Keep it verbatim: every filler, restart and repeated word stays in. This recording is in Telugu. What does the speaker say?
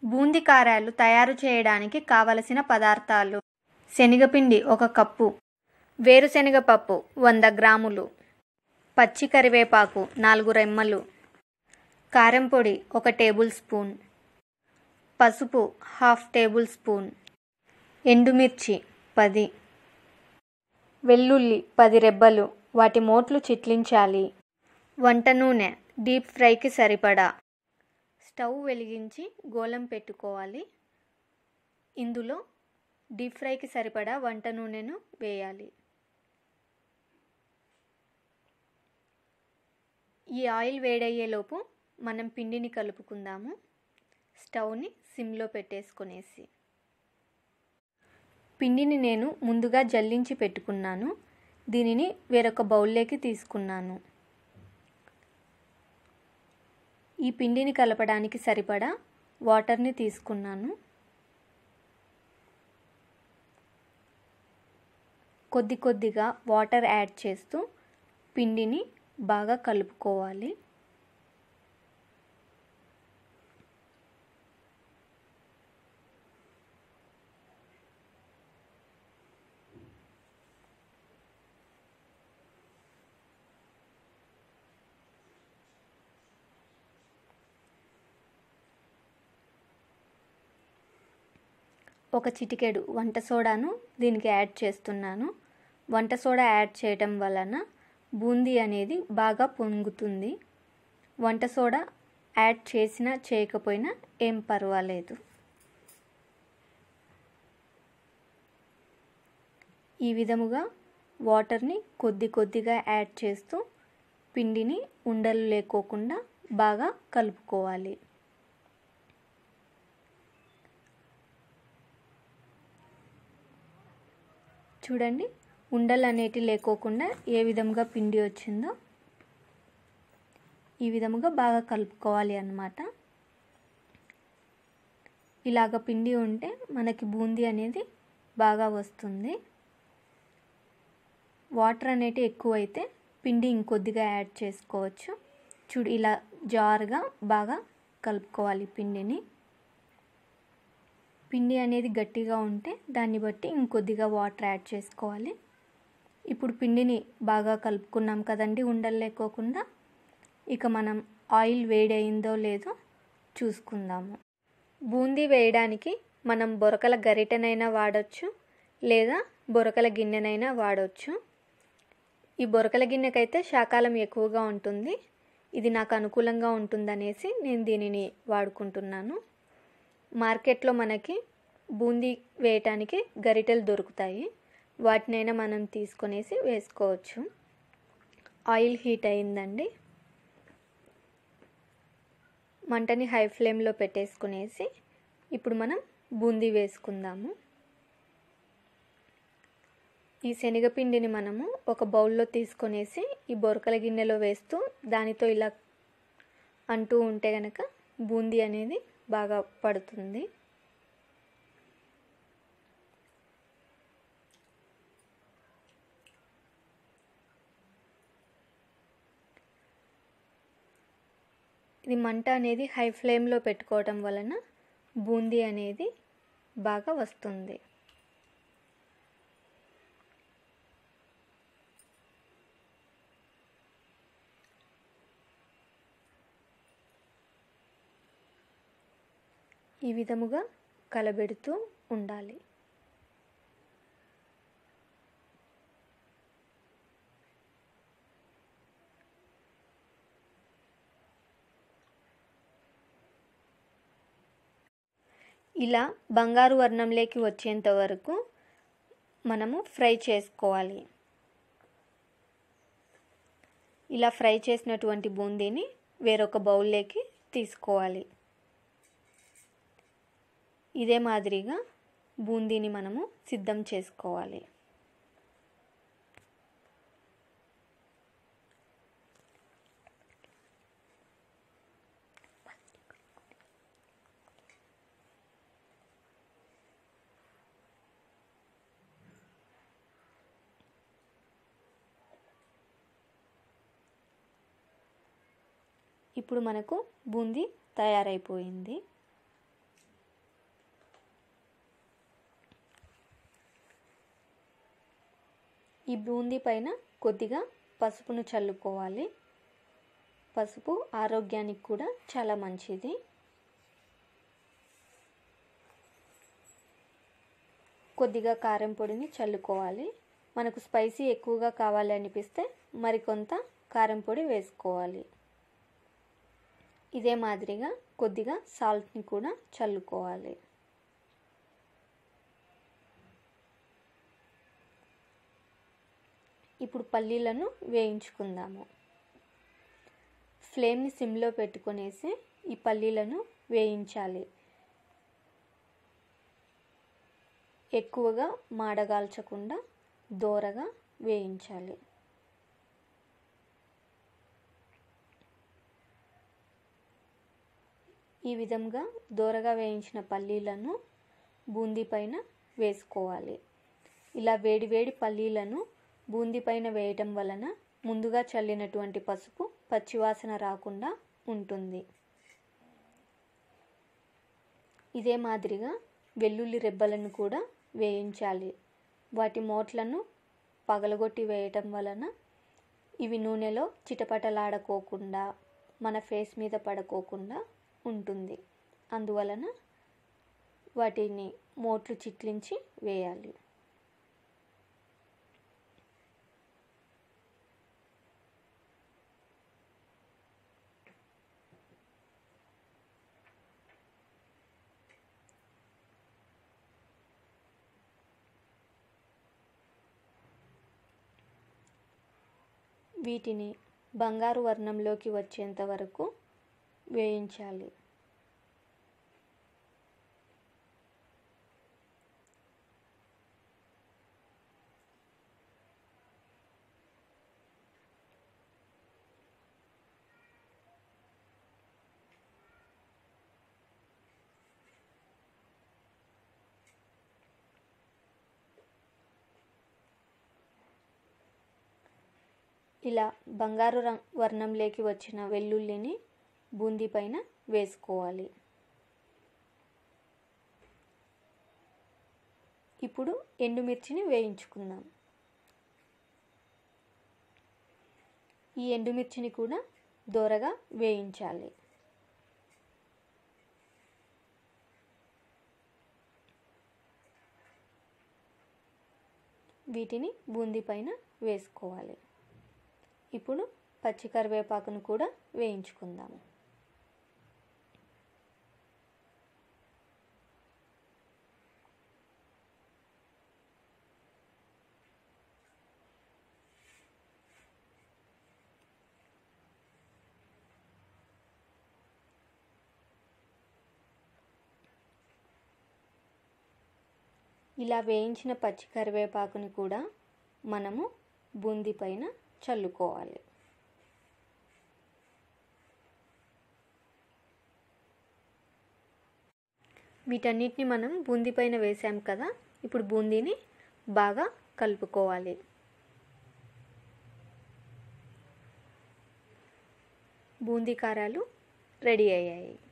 బూందీ కారాలు తయారు చేయడానికి కావలసిన పదార్థాలు: శనగపిండి ఒక కప్పు, వేరుశనగ పప్పు వంద గ్రాములు, పచ్చి కరివేపాకు నాలుగు రెమ్మలు, కారం పొడి ఒక టేబుల్ స్పూన్, పసుపు హాఫ్ టేబుల్ స్పూన్, ఎండుమిర్చి పది, వెల్లుల్లి పది రెబ్బలు, వాటి మోట్లు చిట్లించాలి. వంట నూనె డీప్ ఫ్రైకి సరిపడా. స్టవ్ వెలిగించి గోళం పెట్టుకోవాలి. ఇందులో డీప్ ఫ్రైకి సరిపడా వంట నూనెను వేయాలి. ఈ ఆయిల్ వేడయ్యేలోపు మనం పిండిని కలుపుకుందాము. స్టవ్ని సిమ్లో పెట్టేసుకొనేసి పిండిని నేను ముందుగా జల్లించి పెట్టుకున్నాను. దీనిని వేరొక బౌల్లోకి తీసుకున్నాను. ఈ పిండిని కలపడానికి సరిపడా వాటర్ని తీసుకున్నాను. కొద్ది కొద్దిగా వాటర్ యాడ్ చేస్తూ పిండిని బాగా కలుపుకోవాలి. ఒక చిటికెడు వంట సోడాను దీనికి యాడ్ చేస్తున్నాను. వంట సోడా యాడ్ చేయటం వలన బూందీ అనేది బాగా పొంగుతుంది. వంట సోడా యాడ్ చేసినా చేయకపోయినా ఏం పర్వాలేదు. ఈ విధముగా వాటర్ని కొద్ది కొద్దిగా యాడ్ చేస్తూ పిండిని ఉండలు లేకోకుండా బాగా కలుపుకోవాలి. చూడండి, ఉండలు అనేటి లేకోకుండా ఏ విధంగా పిండి వచ్చిందో ఈ విధముగా బాగా కలుపుకోవాలి అన్నమాట. ఇలాగ పిండి ఉంటే మనకి బూందీ అనేది బాగా వస్తుంది. వాటర్ అనేటి ఎక్కువైతే పిండి ఇంకొద్దిగా యాడ్ చేసుకోవచ్చు. చూడు, ఇలా జారుగా బాగా కలుపుకోవాలి పిండిని. పిండి అనేది గట్టిగా ఉంటే దాన్ని బట్టి ఇంకొద్దిగా వాటర్ యాడ్ చేసుకోవాలి. ఇప్పుడు పిండిని బాగా కలుపుకున్నాం కదండి ఉండలు లేకోకుండా. ఇక మనం ఆయిల్ వేడి అయిందో లేదో చూసుకుందాము. బూందీ వేయడానికి మనం బొరకల గరిటెనైనా వాడచ్చు, లేదా బొరకల గిన్నెనైనా వాడవచ్చు. ఈ బొరకల గిన్నెకైతే శాకాలం ఎక్కువగా ఉంటుంది. ఇది నాకు అనుకూలంగా ఉంటుందనేసి నేను దీనిని వాడుకుంటున్నాను. మార్కెట్లో మనకి బూందీ వేయటానికి గరిటెలు దొరుకుతాయి. వాటినైనా మనం తీసుకొనేసి వేసుకోవచ్చు. ఆయిల్ హీట్ అయిందండి. మంటని హై ఫ్లేమ్లో పెట్టేసుకునేసి ఇప్పుడు మనం బూందీ వేసుకుందాము. ఈ శనగపిండిని మనము ఒక బౌల్లో తీసుకొనేసి ఈ బొరకల గిన్నెలో వేస్తూ దానితో ఇలా అంటూ ఉంటే కనుక బూందీ అనేది బాగా పడుతుంది. ఇది మంట అనేది హై ఫ్లేమ్లో పెట్టుకోవటం వలన బూందీ అనేది బాగా వస్తుంది. ఈ విధముగా కలబెడుతూ ఉండాలి. ఇలా బంగారు వర్ణంలోకి వచ్చేంత వరకు మనము ఫ్రై చేసుకోవాలి. ఇలా ఫ్రై చేసినటువంటి బూందీని వేరొక బౌల్లోకి తీసుకోవాలి. ఇదే మాదిరిగా బూందీని మనము సిద్ధం చేసుకోవాలి. ఇప్పుడు మనకు బూందీ తయారైపోయింది. ఈ బూందీ పైన కొద్దిగా పసుపును చల్లుకోవాలి. పసుపు ఆరోగ్యానికి కూడా చాలా మంచిది. కొద్దిగా కారం పొడిని చల్లుకోవాలి. మనకు స్పైసీ ఎక్కువగా కావాలి అనిపిస్తే మరికొంత కారం పొడి వేసుకోవాలి. ఇదే మాదిరిగా కొద్దిగా సాల్ట్ని కూడా చల్లుకోవాలి. ఇప్పుడు పల్లీలను వేయించుకుందాము. ఫ్లేమ్ని సిమ్లో పెట్టుకొనేసి ఈ పల్లీలను వేయించాలి. ఎక్కువగా మాడగాల్చకుండా దోరగా వేయించాలి. ఈ విధంగా దోరగా వేయించిన పల్లీలను బూందీ పైన వేసుకోవాలి. ఇలా వేడివేడి పల్లీలను బూందీ పైన వేయటం వలన ముందుగా చల్లినటువంటి పసుపు పచ్చివాసన రాకుండా ఉంటుంది. ఇదే మాదిరిగా వెల్లుల్లి రెబ్బలను కూడా వేయించాలి. వాటి మోట్లను పగలగొట్టి వేయటం వలన ఇవి నూనెలో చిటపటలాడుకోకుండా మన ఫేస్ మీద పడుకోకుండా ఉంటుంది. అందువలన వాటిని మోట్లు చిట్లించి వేయాలి. వీటిని బంగారు వర్ణంలోకి వచ్చేంత వరకు వేయించాలి. ఇలా బంగారు వర్ణంలోకి వచ్చిన వెల్లుల్లిని బూందీ పైన వేసుకోవాలి. ఇప్పుడు ఎండుమిర్చిని వేయించుకుందాం. ఈ ఎండుమిర్చిని కూడా దోరగా వేయించాలి. వీటిని బూందీ పైన వేసుకోవాలి. ఇప్పుడు పచ్చి కరివేపాకును కూడా వేయించుకుందాము. ఇలా వేయించిన పచ్చి కరివేపాకుని కూడా మనము బూందీ పైన చల్లుకోవాలి. వీటన్నిటిని మనం బూందీ పైన వేసాం కదా. ఇప్పుడు బూందీని బాగా కలుపుకోవాలి. బూందీ కారాలు రెడీ అయ్యాయి.